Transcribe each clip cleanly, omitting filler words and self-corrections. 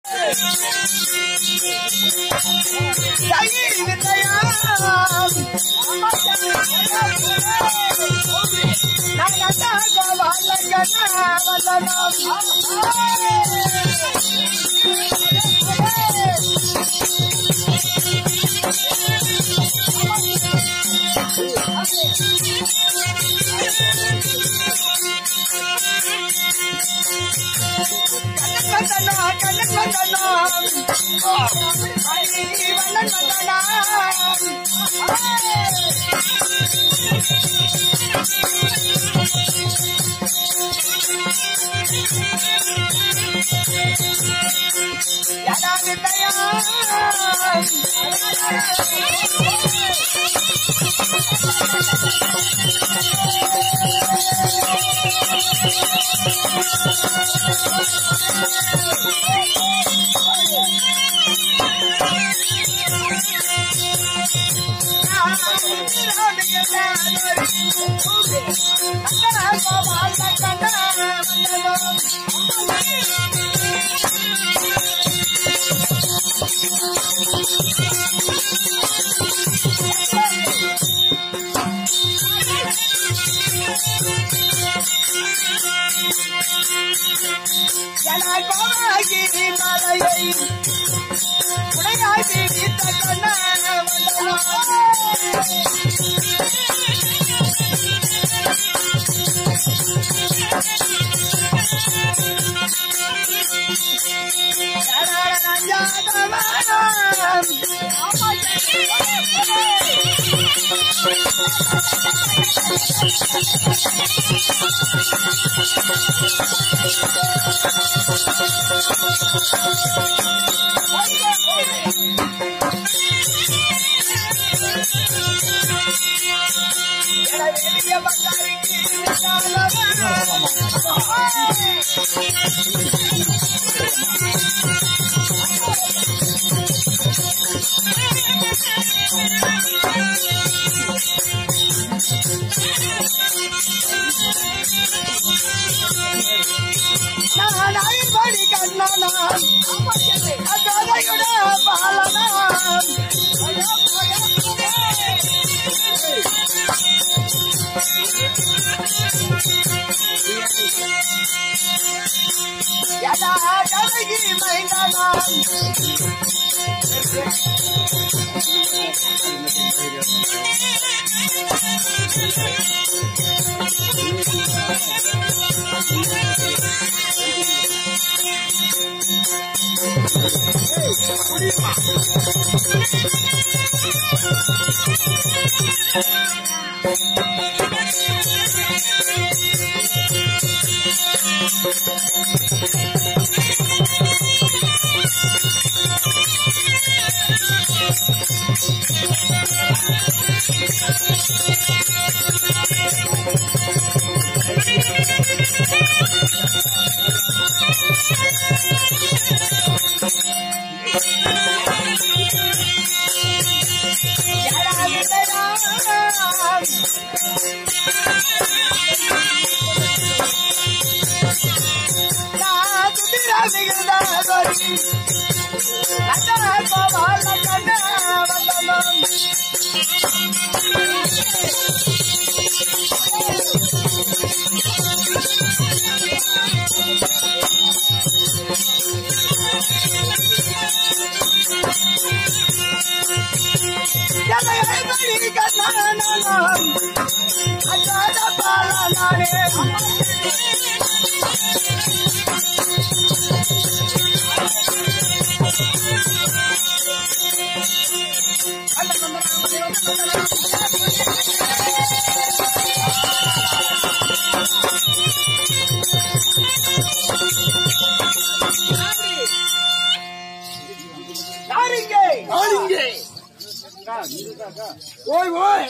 ஓய் ஓய்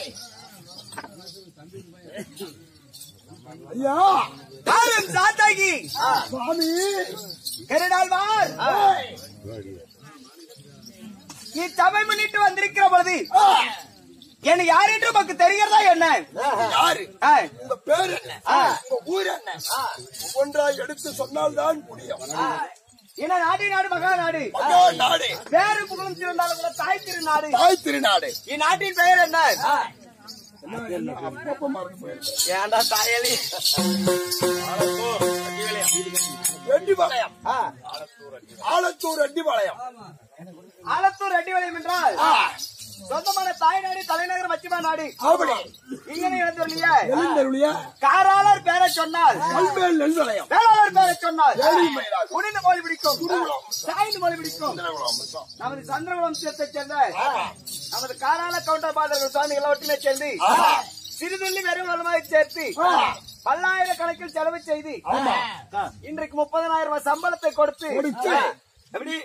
ஐயா பாரன் சாத்தாகி சுவாமி கருடாழ்வார் இச்சபை முன்னிட்டு வந்திருக்கிற பொழுது என்ன யார் என்று உனக்கு தெரிகிறதா என்ன? யாரு உங்க பேர் என்ன, உங்க ஊர் என்ன, ஒவ்வொன்றாய் எடுத்து சொன்னால்தான் முடியும். ஏன்னா நாடு நாடு மகா நாடு நாடு வேறு புகழும் சிறந்தாலும் கூட தாய் திருநாடு தாய் திருநாடு. இந்நாட்டின் பெயர் என்ன? அப்பப்ப மறந்து போயிருக்கு. ஏண்டா தாயலி ரெட்டிபாளையம். ஆலத்தூர் ரெட்டிபாளையம். ஆலத்தூர் ரெட்டிபாளையம் என்றால் சொந்தமான தாய்நாடு தலைநகர் மச்சிமா நாடு. இங்கே எழுந்தருளிய காராளர் பேரை சொன்னால் வேளாளர் பேரை சொன்னால் குனிந்து மொழி பிடிக்கும், சாய்ந்து மொழி பிடிக்கும். நமது சந்திரகுல வம்சத்தை சேர்ந்த நமது காராள கவுண்டர் பாதர்கள் சுவாமிகள் ஒற்றுமை சேர்ந்து சிறுதுள்ளி வெறும் வளமாக சேர்த்து பல்லாயிரக்கணக்கில் செலவு செய்து இன்றைக்கு 30,000 ரூபாய் சம்பளத்தை கொடுத்து எப்படி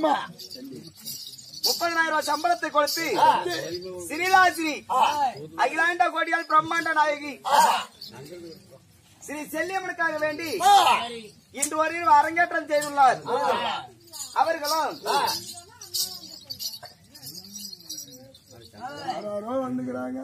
30,000 ரூபாய் சம்பளத்தை கொடுத்து ஸ்ரீலாஸ்ரீ அகிலாண்ட கோடியால் பிரம்மாண்ட நாயகி ஸ்ரீ செல்லியம்மனுக்காக வேண்டி இன்று ஒரு அரங்கேற்றம் செய்துள்ளார். அவர்களும் வந்துக்கிறாங்க.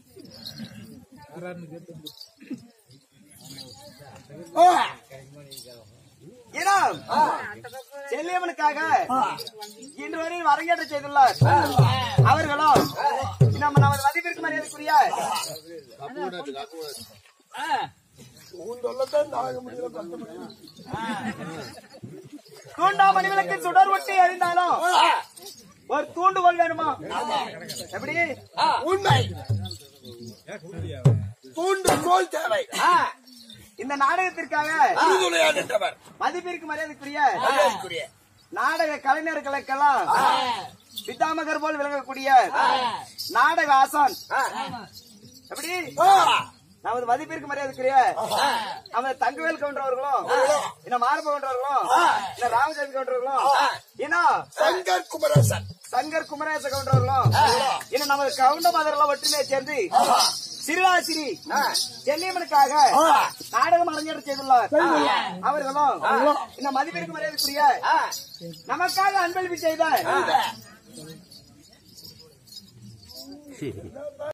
செல்லியம்மனுக்காக இன்று வரையில் அரங்கேற்றம் செய்துள்ளார். அவர்களும் நமது மதிப்பிற்கு மரியாதைக்குரிய தூண்டாமணி விளக்கு சுடர் ஒட்டி அறிந்தாலும் ஒரு தூண்டுகோல் வேணுமா? எப்படி உண்மை தூண்டுகோல் தேவை. இந்த நாடகத்திற்காக மதிப்பிற்கு மரியாதைக்குரிய நாடக கலைஞர்களுக்கெல்லாம் பிதாமகர் போல் விளங்கக்கூடிய நாடக ஆசான் எப்படி நமது மதிப்பிற்கு மரியாதைக்குரிய நமது தங்கவேல் கவுண்டவர்களும் இன்னும் மாரப கவுண்டவர்களும் இன்னும் ராமச்சந்திர கவுண்டவர்களும் இன்னும் சங்கர் குமரேச கவுண்டவர்களும் இன்னும் நமது கவுண்ட மதரெல்லாம் ஒற்றுமையை சேர்ந்து சிறுவாசிரி செல்லியம்மனுக்காக நாடகம் அரங்கேற்றம் செய்துள்ளார். அவர்களும் இந்த மதிப்பிற்கு மரியாதைக்குரிய நமக்காக அன்பளிப்பு செய்த